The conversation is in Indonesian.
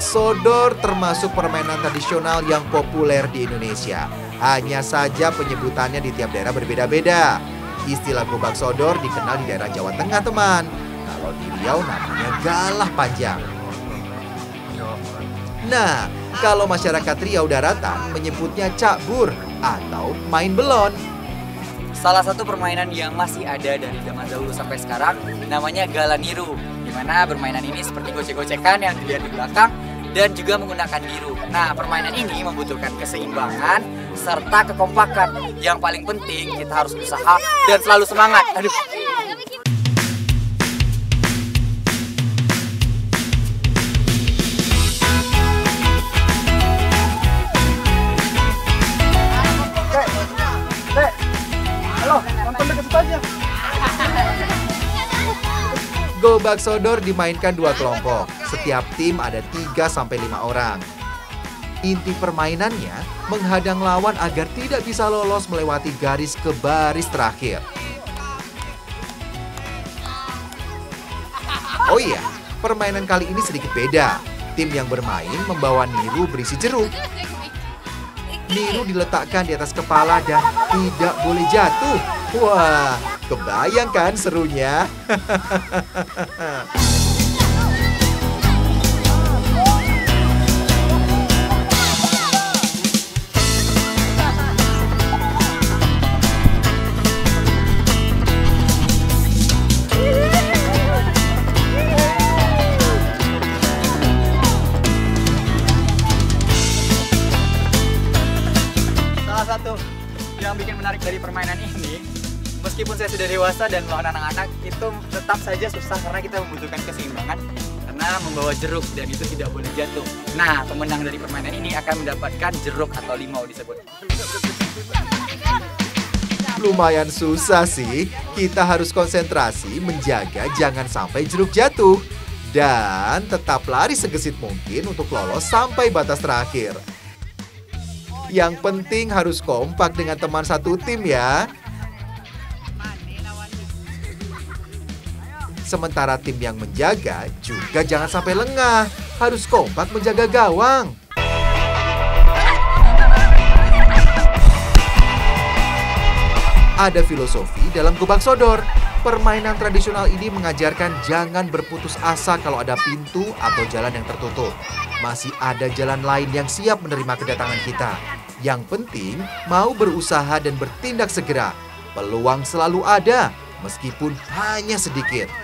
sodor termasuk permainan tradisional yang populer di Indonesia. Hanya saja penyebutannya di tiap daerah berbeda-beda. Istilah gobak sodor dikenal di daerah Jawa Tengah, teman. Kalau di Riau namanya galah panjang. Nah, kalau masyarakat Riau Daratan menyebutnya cakbur atau main belon. Salah satu permainan yang masih ada dari zaman dahulu sampai sekarang namanya galaniru, di mana permainan ini seperti gocek-gocekan yang dilihat di belakang dan juga menggunakan biru. Nah, permainan ini membutuhkan keseimbangan serta kekompakan. Yang paling penting kita harus usaha dan selalu semangat. Aduh. Gobak sodor dimainkan dua kelompok. Setiap tim ada 3-5 orang. Inti permainannya menghadang lawan agar tidak bisa lolos melewati garis ke baris terakhir. Oh iya, permainan kali ini sedikit beda. Tim yang bermain membawa niru berisi jeruk. Niru diletakkan di atas kepala dan tidak boleh jatuh. Wah, kebayang kan serunya? Salah satu yang bikin menarik dari permainan ini, meskipun saya sudah dewasa dan melawan anak-anak, itu tetap saja susah karena kita membutuhkan keseimbangan karena membawa jeruk dan itu tidak boleh jatuh. Nah, pemenang dari permainan ini akan mendapatkan jeruk atau limau disebut. Lumayan susah sih. Kita harus konsentrasi menjaga jangan sampai jeruk jatuh. Dan tetap lari segesit mungkin untuk lolos sampai batas terakhir. Yang penting harus kompak dengan teman satu tim ya. Sementara tim yang menjaga juga jangan sampai lengah. Harus kompak menjaga gawang. Ada filosofi dalam gobak sodor. Permainan tradisional ini mengajarkan jangan berputus asa kalau ada pintu atau jalan yang tertutup. Masih ada jalan lain yang siap menerima kedatangan kita. Yang penting mau berusaha dan bertindak segera. Peluang selalu ada, meskipun hanya sedikit.